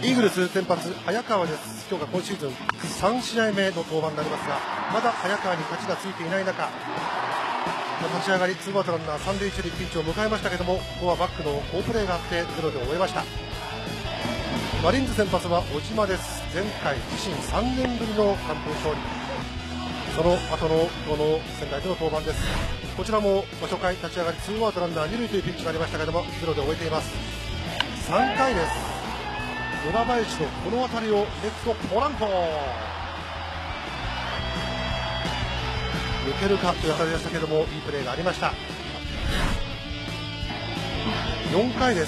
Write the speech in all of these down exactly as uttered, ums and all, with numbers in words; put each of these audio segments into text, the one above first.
イーグルス先発早川です。今日が今シーズンさん試合目の登板になりますが、まだ早川に勝ちがついていない中、立ち上がりツーアウトランナー三塁一塁ピンチを迎えましたけども、ここはバックの好プレーがあってゼロで終えました。マリーンズ先発は小島です。前回自身さんねんぶりの完封勝利、その後のこの仙台での登板です。こちらも初回立ち上がりツーアウトランナー二塁というピンチがありましたけどもゼロで終えています。さんかいです。村林のこの当たりをレフトポランコ、抜けるかという当たりでしたけどもいいプレーがありました。よんかいです。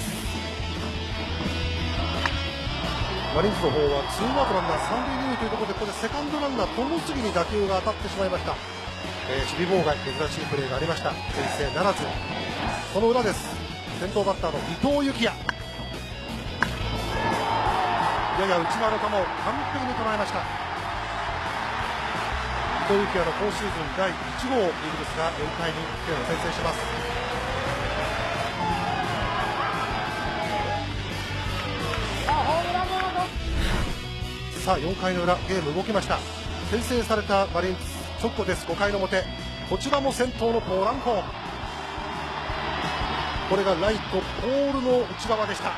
マリーンズの方はツーアウトランナー三塁二塁というところで、ここでセカンドランナー友杉に打球が当たってしまいました。えー、守備妨害、珍しいプレーがありました。先制ならず。その裏です。先頭バッターの伊藤幸也、やや内側の球を完璧に捉えました。伊藤幸也の今シーズンだいいち号、イーグルスがよんかいにいってんを先制します。さあよんかいの裏、ゲーム動きました。先制されたマリーンズ直後です。ごかいの表、こちらも先頭のポランコ、これがライトポールの内側でした。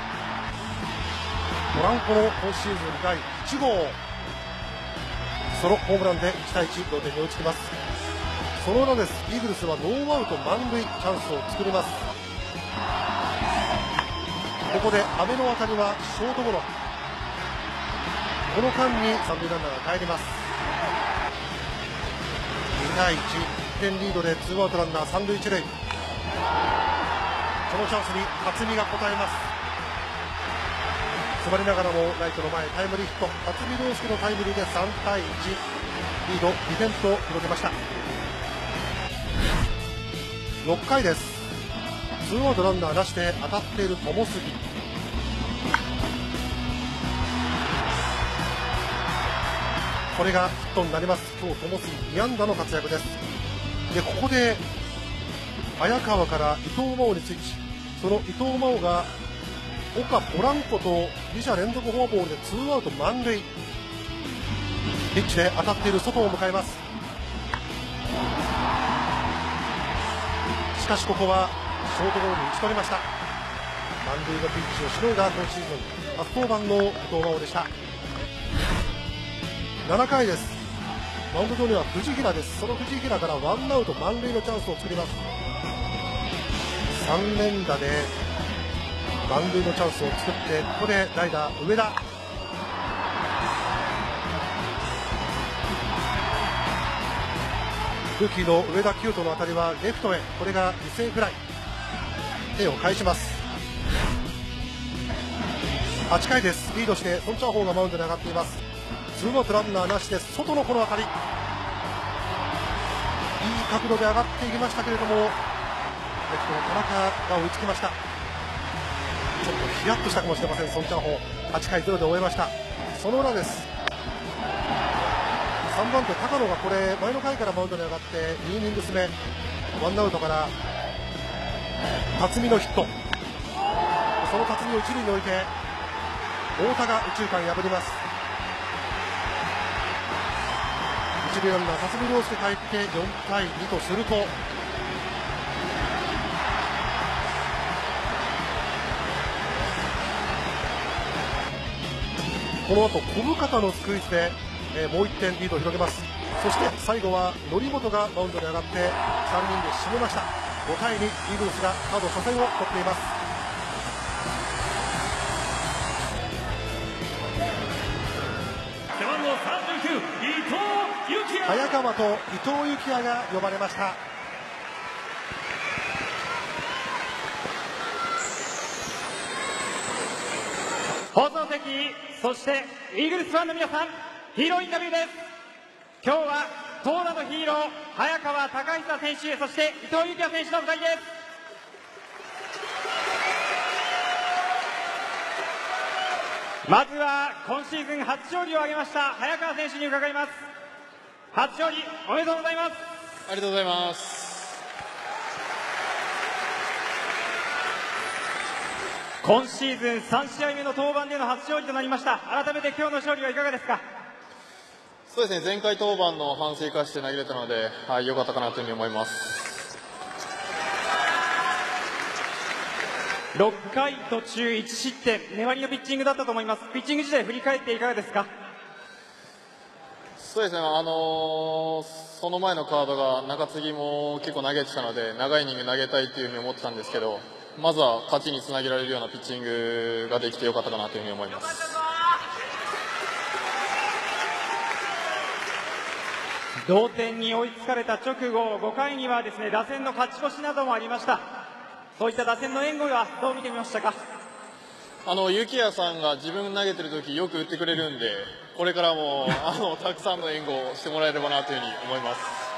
ポランコの今シーズンだいいち号、ソロホームランでいちたいいち同点に追いつきます。その裏です。イーグルスはノーアウト満塁、チャンスを作ります。ここで阿部の当たりはショートゴロ、この間に三塁ランナーが帰ります。にたいいち、いってんリードでツーアウトランナー三塁一塁、このチャンスに辰巳が応えます。詰まりながらもライトの前タイムリーヒット、辰巳朗介のタイムリーでさんたいいち、リードにてんと広げました。ろっかいです。ツーアウトランナーなしで当たっている友杉、これがヒットになります。今日友杉に安打の活躍です。でここで早川から伊藤真央にスイッチ、その伊藤真央が岡ポランコとに者連続フォアボールでツーアウト満塁、ピッチで当たっている外を迎えます。しかしここはショートゴロに打ち取りました。満塁のピンチをしのいだ今シーズン初登板の伊藤真央でした。ななかいです。マウンド上には藤平です。その藤平からワンアウト満塁のチャンスを作ります。さん連打で満塁のチャンスを作って、ここで代打上田、ルーキーの上田清人の当たりはレフトへ、これが犠牲フライ、手を返します。はちかいです。リードしてソン・チャーホウがマウンドに上がっています。ツーアウトランナーなしで外のこの当たり、いい角度で上がっていきましたけれどもレフトの田中が追いつきました。ちょっとヒヤッとしたかもしれませんソン・チャーホウ。はちかいゼロで終えました。その裏です。さんばん手高野がこれ前の回からマウンドに上がってにイニングス目、ワンアウトから辰巳のヒット、その辰巳を一塁に置いて太田が右中間破ります。一塁ランナー辰巳朗介帰ってよんたいにとすると、この後小深田のスクイズで、えー、もういってんリードを広げます。そして最後は則本がマウンドに上がってさんにんで締めました。ごたいにイーグルスがカード初戦を取っています。 背番号さんじゅうきゅう、伊藤幸也、 早川と伊藤幸也が呼ばれました。 放送席、そしてイーグルスファンの皆さん、ヒーローインタビューです。今日は投打のヒーロー早川隆久選手、そして伊藤幸也選手のふたりです。まずは今シーズン初勝利を挙げました早川選手に伺います。初勝利おめでとうございます。 ありがとうございます。 今シーズンさん試合目の登板での初勝利となりました。改めて今日の勝利はいかがですか？ そうですね、前回登板の反省を生かして投げれたので、はい、良かったかなというふうに思います。 ろっかい途中いち失点、粘りのピッチングだったと思います。ピッチング自体振り返っていかがですか？ そうですね、あのー、その前のカードが中継ぎも結構投げてたので、長いイニング投げたいというふうに思ってたんですけど、まずは勝ちにつなげられるようなピッチングができてよかったかなというふうに思います。 同点に追いつかれた直後、ごかいにはですね、打線の勝ち越しなどもありました。そういった打線の援護はどう見てみましたか？ あの幸也さんが自分投げてる時よく打ってくれるんで、これからもあのたくさんの援護をしてもらえればなというふうに思います。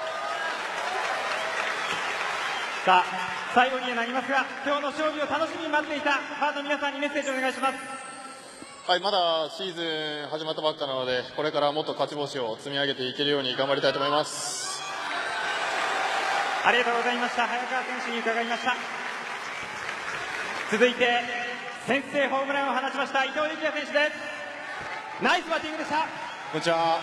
さあ、最後にはなりますが、今日の勝利を楽しみに待っていたファンの皆さんにメッセージをお願いします。 はい、まだシーズン始まったばっかなので、これからもっと勝ち星を積み上げていけるように頑張りたいと思います。 ありがとうございました。早川選手に伺いました。続いて先制ホームランを放ちました伊藤幸也選手です。ナイスバッティングでした。 こんにちは。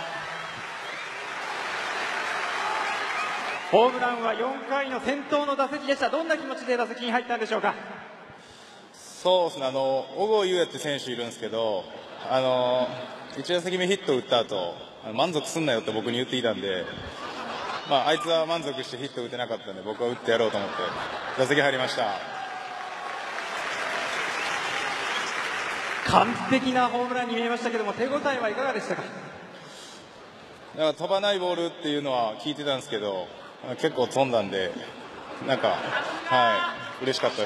ホームランはよんかいの先頭の打席でした。どんな気持ちで打席に入ったんでしょうか？ そうですね、あの小郷優也って選手いるんですけど、あのいち打席目ヒットを打った後、満足すんなよって僕に言っていたんで、まあ、あいつは満足してヒットを打てなかったんで、僕は打ってやろうと思って打席入りました。 完璧なホームランに見えましたけども、手応えはいかがでしたか？ だから飛ばないボールっていうのは聞いてたんですけど、結構飛んだんで、なんか、はい、嬉しかったです。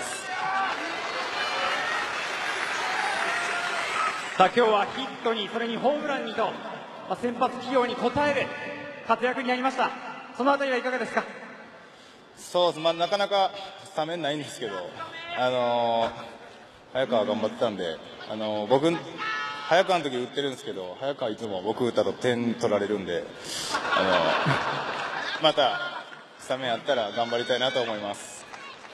さあ、今日はヒットに、それにホームランにと、まあ、先発起用に応える活躍になりました。そのあたりはいかがですか？ そうです、まあ、なかなかスタメンないんですけど、あのー、早川頑張ってたんで、あのー、僕、早川の時打ってるんですけど、早川いつも僕打ったと点取られるんで、あのー、またスタメンあったら頑張りたいなと思います。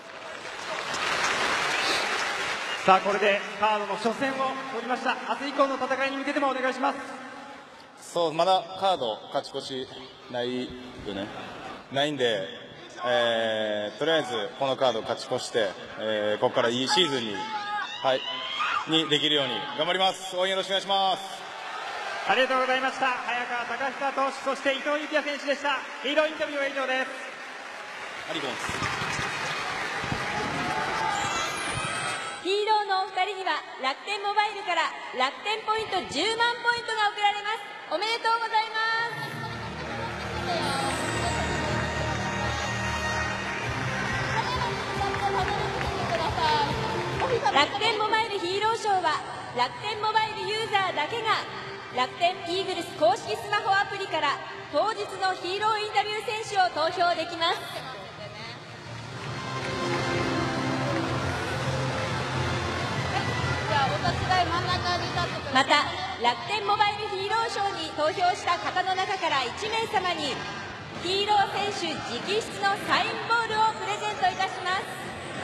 さあ、これでカードの初戦を取りました。明日以降の戦いに向けてもお願いします。 そう、まだカード勝ち越しないよね。ないんで、えー、とりあえずこのカード勝ち越して、えー、ここからいいシーズンに、はい、にできるように頑張ります。応援よろしくお願いします。 ありがとうございました。早川隆久投手、そして伊藤幸也選手でした。ヒーローインタビューは以上です。 ありがとうございます。 ヒーローのお二人には楽天モバイルから楽天ポイントじゅうまんポイントが贈られます。おめでとうございます。楽天モバイルヒーロー賞は楽天モバイルユーザーだけが楽天イーグルス公式スマホアプリから当日のヒーローインタビュー選手を投票できます。また楽天モバイルヒーロー賞に投票した方の中からいちめいさまにヒーロー選手直筆のサインボールをプレゼントいたします。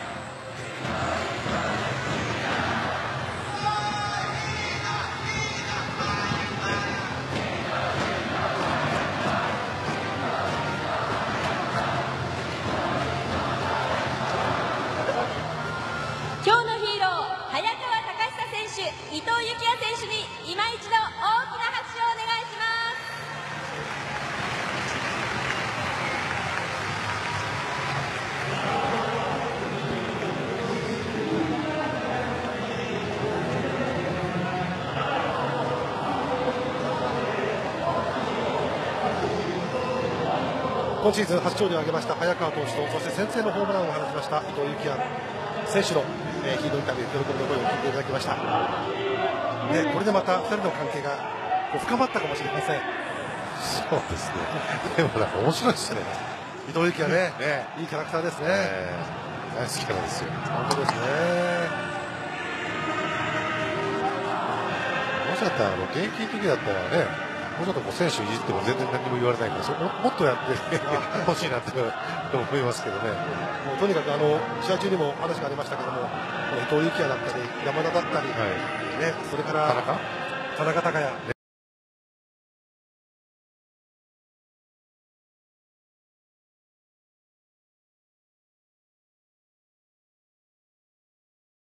今日のヒーロー、早川隆久選手、伊藤幸也選手に今一度大きな拍手をお願いします。 今シーズン初勝利を挙げました早川投手と、そして先制のホームランを放ちました伊藤幸也選手の、えー、ヒーローインタビュー、喜びの声を聞いていただきました。ね、これでまたふたりの関係がこう深まったかもしれません。 そうですね。でもなんか面白いですね。 伊藤幸也ね、 ね、 いいキャラクターですね。 えー、大好きなんですよ。 本当ですね。 もしかしたらあの現役の時だったらね、 もうちょっとこう選手いじっても全然何も言われないから、そももっとやってほしいなって思いますけどね。 もうとにかくあの試合中にも話がありましたけども、伊藤幸也だったり山田だったり、 はい、 ね、それから田中田中孝也。